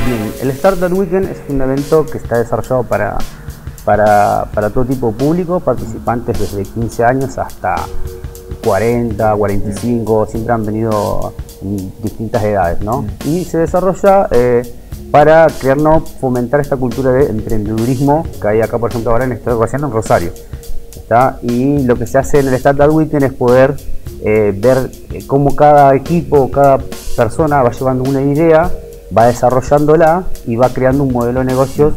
Bien, el Startup Weekend es un evento que está desarrollado para todo tipo de público, participantes desde 15 años hasta 40, 45, siempre han venido en distintas edades, ¿no? Y se desarrolla para fomentar esta cultura de emprendedurismo que hay acá, por ejemplo, ahora en esta ocasión en Rosario. ¿Está? Y lo que se hace en el Startup Weekend es poder ver cómo cada equipo, cada persona va llevando una idea, va desarrollándola y va creando un modelo de negocios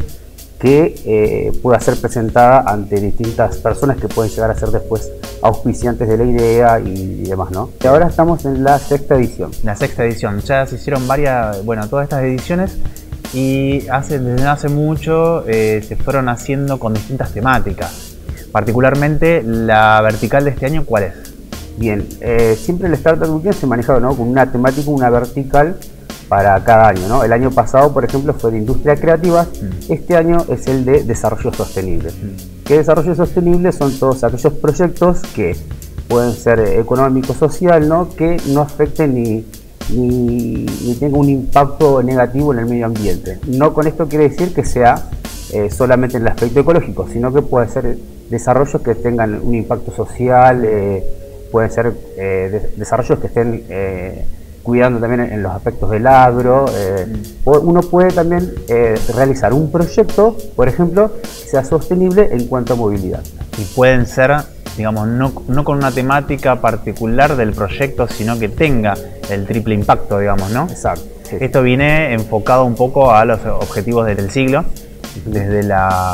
que pueda ser presentada ante distintas personas que pueden llegar a ser después auspiciantes de la idea y demás, ¿no? Y ahora estamos en la sexta edición. La sexta edición, ya se hicieron todas estas ediciones y desde hace mucho se fueron haciendo con distintas temáticas. Particularmente la vertical de este año, ¿cuál es? Bien, siempre el Startup Weekend se ha manejado, ¿no?, con una temática, una vertical para cada año, ¿no? El año pasado, por ejemplo, fue de industrias creativas. Este año es el de desarrollo sostenible. ¿Qué desarrollo sostenible? Son todos aquellos proyectos que pueden ser económico, social, ¿no?, que no afecten ni tengan un impacto negativo en el medio ambiente. No con esto quiere decir que sea solamente en el aspecto ecológico, sino que puede ser desarrollos que tengan un impacto social, pueden ser desarrollos que estén cuidando también en los aspectos del agro. Uno puede también realizar un proyecto, por ejemplo, que sea sostenible en cuanto a movilidad. Y pueden ser, digamos, no con una temática particular del proyecto, sino que tenga el triple impacto, digamos, ¿no? Exacto. Sí. Esto viene enfocado un poco a los objetivos del siglo, desde de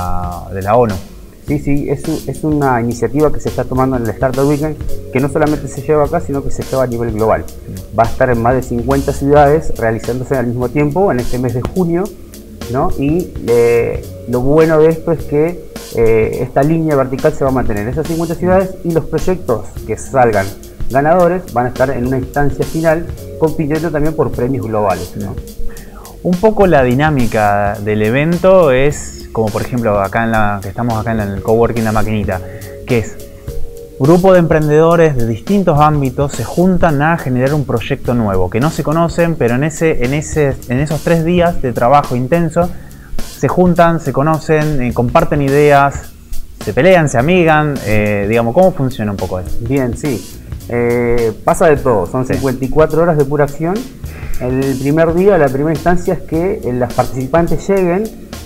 la ONU. Sí, es una iniciativa que se está tomando en el Startup Weekend, que no solamente se lleva acá, sino que se lleva a nivel global. Va a estar en más de 50 ciudades realizándose al mismo tiempo en este mes de junio, ¿no? Y lo bueno de esto es que esta línea vertical se va a mantener en esas 50 ciudades y los proyectos que salgan ganadores van a estar en una instancia final compitiendo también por premios globales, ¿no? Un poco la dinámica del evento es como, por ejemplo, que estamos acá en el Coworking La Maquinita, que es grupo de emprendedores de distintos ámbitos se juntan a generar un proyecto nuevo, que no se conocen, pero en esos 3 días de trabajo intenso se juntan, se conocen, comparten ideas, se pelean, se amigan, digamos, ¿cómo funciona un poco eso? Bien, sí. Pasa de todo, son 54 horas de pura acción. El primer día, la primera instancia es que los participantes lleguen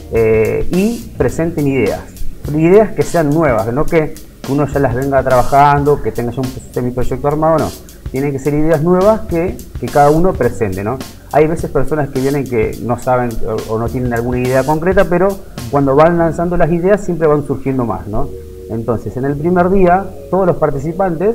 y presenten ideas que sean nuevas, no que uno ya las venga trabajando, que tenga ya un semiproyecto armado, no. Tienen que ser ideas nuevas que cada uno presente, ¿no? Hay veces personas que vienen que no saben o no tienen alguna idea concreta, pero cuando van lanzando las ideas siempre van surgiendo más, ¿no? Entonces, en el primer día, todos los participantes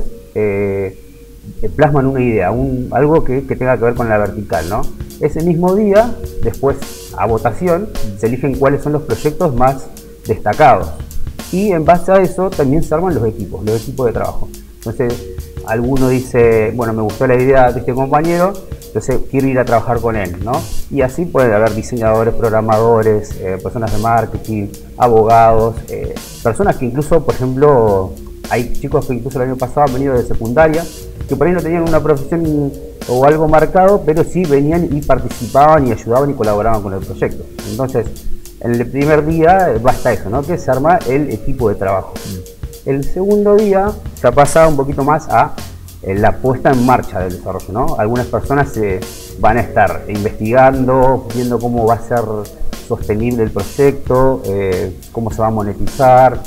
plasman una idea, algo que tenga que ver con la vertical, ¿no? Ese mismo día, después a votación, se eligen cuáles son los proyectos más destacados y en base a eso también se arman los equipos de trabajo. Entonces, alguno dice, bueno, me gustó la idea de este compañero, entonces quiero ir a trabajar con él, ¿no? Y así puede haber diseñadores, programadores, personas de marketing, abogados, personas que incluso, por ejemplo, hay chicos que incluso el año pasado han venido de secundaria, que por ahí no tenían una profesión o algo marcado, pero sí venían y participaban y ayudaban y colaboraban con el proyecto. Entonces, en el primer día basta eso, ¿no?, que se arma el equipo de trabajo. El segundo día ya pasa un poquito más a la puesta en marcha del desarrollo, ¿no? Algunas personas van a estar investigando, viendo cómo va a ser sostenible el proyecto, cómo se va a monetizar,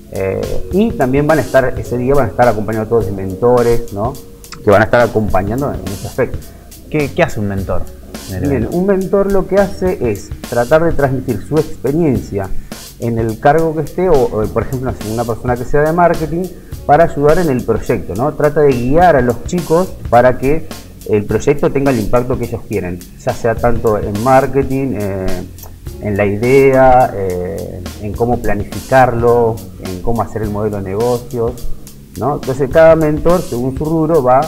y también ese día van a estar acompañados todos de mentores, ¿no?, que van a estar acompañando en ese aspecto. ¿Qué hace un mentor? Bien, un mentor lo que hace es tratar de transmitir su experiencia en el cargo que esté, o por ejemplo, una persona que sea de marketing, para ayudar en el proyecto, ¿no? Trata de guiar a los chicos para que el proyecto tenga el impacto que ellos quieren, ya sea tanto en marketing, en la idea, en cómo planificarlo, en cómo hacer el modelo de negocios, ¿no? Entonces cada mentor, según su rubro, va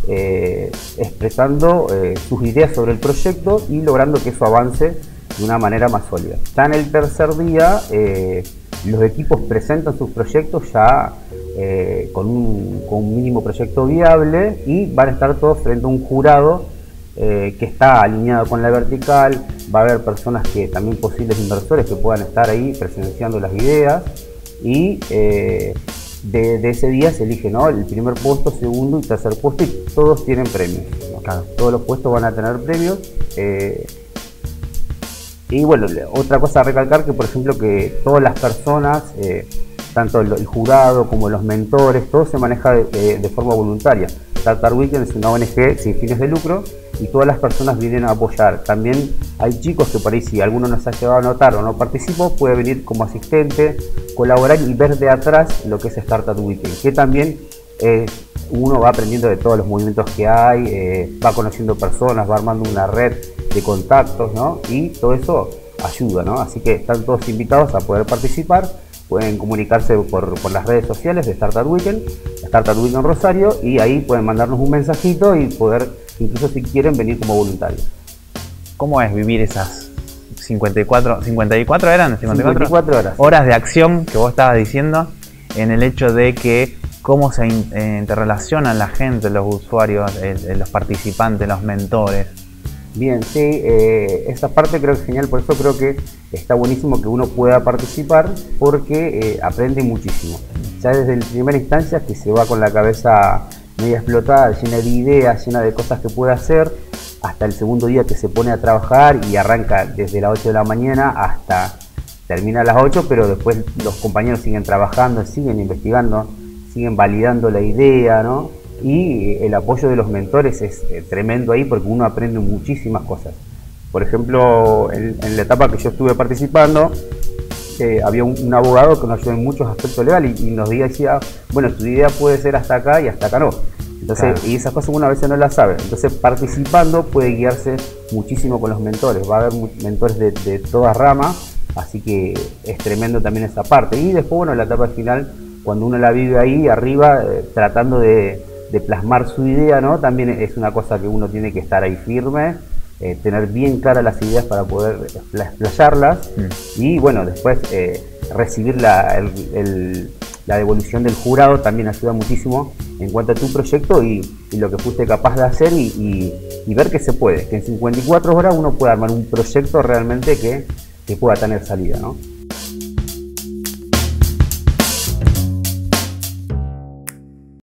expresando sus ideas sobre el proyecto y logrando que eso avance de una manera más sólida. Ya en el tercer día, los equipos presentan sus proyectos ya con un mínimo proyecto viable y van a estar todos frente a un jurado que está alineado con la vertical. Va a haber personas que también posibles inversores que puedan estar ahí presenciando las ideas y de ese día se elige, ¿no?, el primer puesto, segundo y tercer puesto, y todos tienen premios, ¿no? Claro. Todos los puestos van a tener premios. Y bueno, otra cosa a recalcar, que por ejemplo que todas las personas, tanto el jurado como los mentores, todo se maneja de forma voluntaria. Startup Weekend es una ONG sin fines de lucro y todas las personas vienen a apoyar. También hay chicos que por ahí, si alguno no se ha llegado a notar o no participó, puede venir como asistente, colaborar y ver de atrás lo que es Startup Weekend, que también uno va aprendiendo de todos los movimientos que hay, va conociendo personas, va armando una red de contactos, ¿no? Y todo eso ayuda, ¿no? Así que están todos invitados a poder participar. Pueden comunicarse por las redes sociales de Startup Weekend Rosario, y ahí pueden mandarnos un mensajito y poder, incluso si quieren, venir como voluntarios. ¿Cómo es vivir esas 54 eran? 54 horas. Horas de acción que vos estabas diciendo, en el hecho de que cómo se interrelacionan la gente, los usuarios, los participantes, los mentores. Bien, sí, esa parte creo que es genial, por eso creo que está buenísimo que uno pueda participar, porque aprende muchísimo. Ya desde la primera instancia, que se va con la cabeza media explotada, llena de ideas, llena de cosas que puede hacer, hasta el segundo día que se pone a trabajar y arranca desde las 8 de la mañana hasta termina a las 8, pero después los compañeros siguen trabajando, siguen investigando, siguen validando la idea, ¿no? Y el apoyo de los mentores es tremendo ahí, porque uno aprende muchísimas cosas. Por ejemplo, en la etapa que yo estuve participando, había un abogado que nos ayudó en muchos aspectos legales y nos decía, bueno, tu idea puede ser hasta acá y hasta acá no. Entonces, claro. Y esas cosas uno a veces no las sabe. Entonces, participando puede guiarse muchísimo con los mentores. Va a haber mentores de todas ramas, así que es tremendo también esa parte. Y después, bueno, la etapa final, cuando uno la vive ahí arriba, tratando de plasmar su idea, ¿no? También es una cosa que uno tiene que estar ahí firme, tener bien claras las ideas para poder explayarlas. Y bueno, después recibir la devolución del jurado también ayuda muchísimo en cuanto a tu proyecto y lo que fuiste capaz de hacer y ver que se puede, que en 54 horas uno puede armar un proyecto realmente que pueda tener salida, ¿no?